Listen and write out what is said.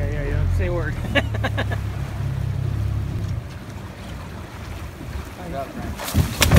Yeah, you don't say a word. I got it, Frank.